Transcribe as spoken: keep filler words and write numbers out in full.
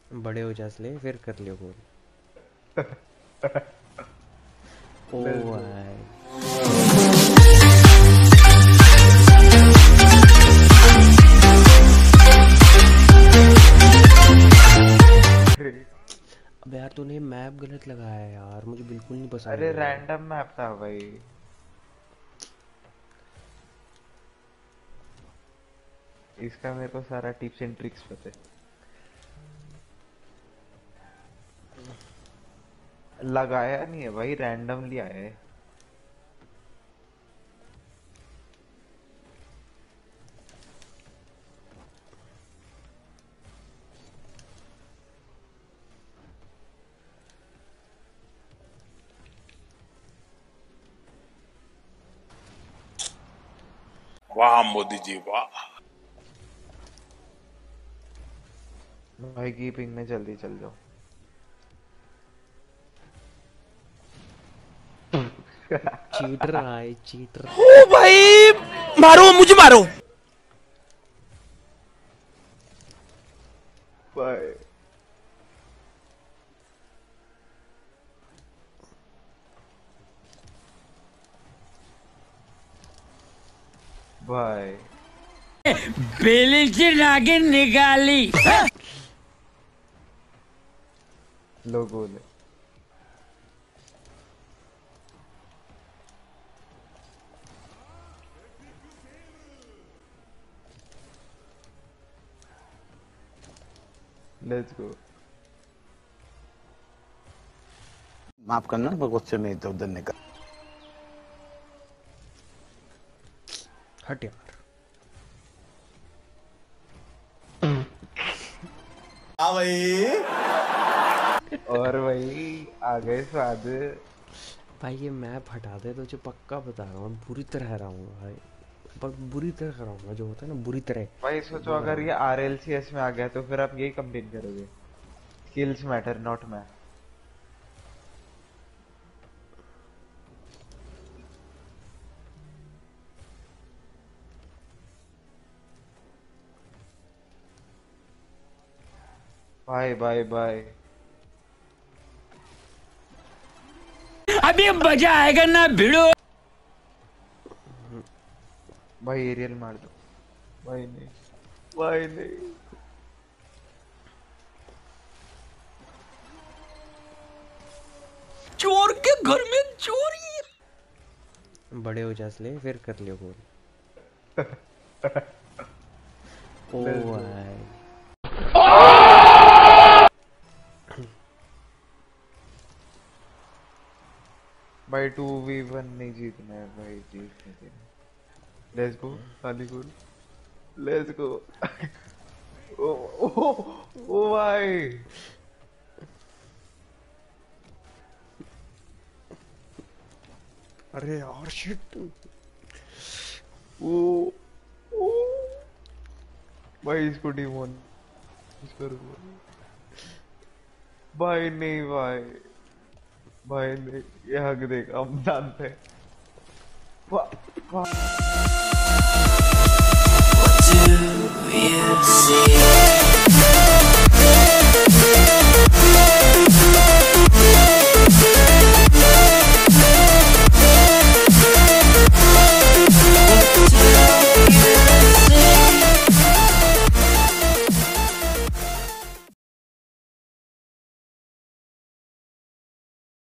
बड़े हो जा ले फिर कर लियो गोल। ओ भाई अब यार तूने मैप गलत लगाया है यार, मुझे बिल्कुल नहीं पसंद अरे है। रैंडम मैप था भाई। इसका मेरे को सारा टिप्स एंड ट्रिक्स पता है। लगाया नहीं है भाई, रैंडमली आया है। वाह मोदी जी वाह। भाई की पिंग में जल्दी चल जाओ। चीटर आए चीटर। ओ भाई मारो मुझे मारो। भाई भाई बेली की नागिन निकाली। लो गोल है। Let's go. माफ करना पर गुस्से में इधर उधर निकल। हट यार। हाँ भाई। और भाई आ गए स्वाद। भाई ये मैप हटा दे तो तुझे पक्का बता रहा हूँ, पूरी तरह हराऊंगा भाई। पर बुरी तरह हराऊंगा, जो होता है ना बुरी तरह। भाई सोचो वो अगर ये हराऊंगा। आर एल सी एस में आ गया तो फिर आप यही कंप्लेन करोगे। स्किल्स मैटर नॉट मैं। Bye bye bye. अभी मजा आएगा ना भिड़ो। भाई एरियल मार दो। भाई नहीं, भाई नहीं। चोर के घर में चोरी। बड़े हो जा ले फिर कर लियो गोल। ओ Let's go। भाई भाई टू वी वन नहीं जीतना है भाई, जीतने देना। लेट्स गो खाली गोल। Let's go. ओ ओ ओ भाई। अरे यार शिट। ओ ओ भाई इसको डिमोन इसको भाई नहीं भाई। भाई नहीं, ये हक देगा हम जानते हैं। वाह वाह। What do you see?